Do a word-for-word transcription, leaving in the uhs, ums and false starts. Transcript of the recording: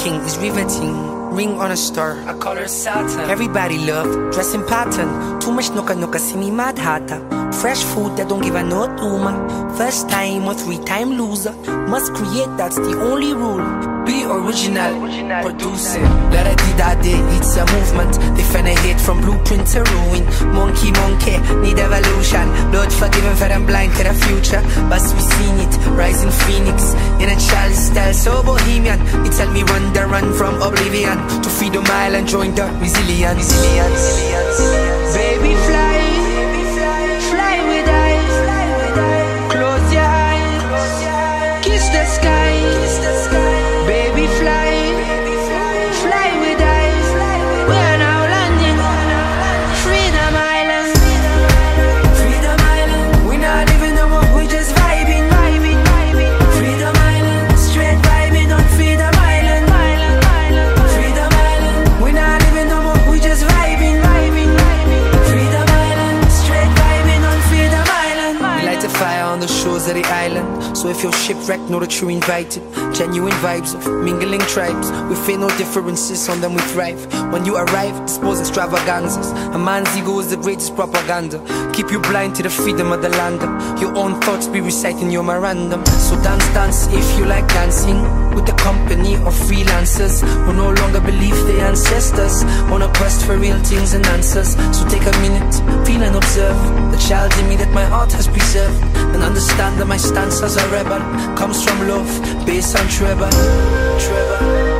king is riveting. Ring on a star, I call her Saturn. Everybody love, dressing pattern. Too much nuka nuka, see me mad hatter. Fresh food that don't give a no tuma. First time or three time loser. Must create, that's the only rule. Be original, producing. La da di da di, it's a movement. They finna hate from blueprint to ruin. Monkey monkey, need evolution. Lord forgiven for them blind to the future. But we seen it, rising phoenix. In a child style, so bohemian. It tell me run the run from oblivion to Freedom Island, join the resilience. resilience. Baby fly, fly with eyes. Close your eyes, kiss the sky. Baby fly, fly with eyes. We're now landing, Freedom Island. Freedom Island, we not living no more, we just vibing, vibing, vibing. Freedom Island, straight vibing on Freedom Island. Freedom Island, we not living no more, we just vibing, vibing, vibing. Freedom Island, straight vibing on Freedom Island. We light a fire on the shores of the island. So if you're shipwrecked, know that you're invited. Genuine vibes of mingling tribes. We feel no differences, on them we thrive. When you arrive, dispose extravaganzas. A man's ego is the greatest propaganda. Keep you blind to the freedom of the land. Your own thoughts be reciting your memorandum. So dance, dance if you like dancing. With the company of freelancers who no longer believe their ancestors. On a quest for real things and answers. So take a minute, feel and observe the child in me that my heart has preserved. And understand that my stance as a rebel comes from love, based on treble, treble.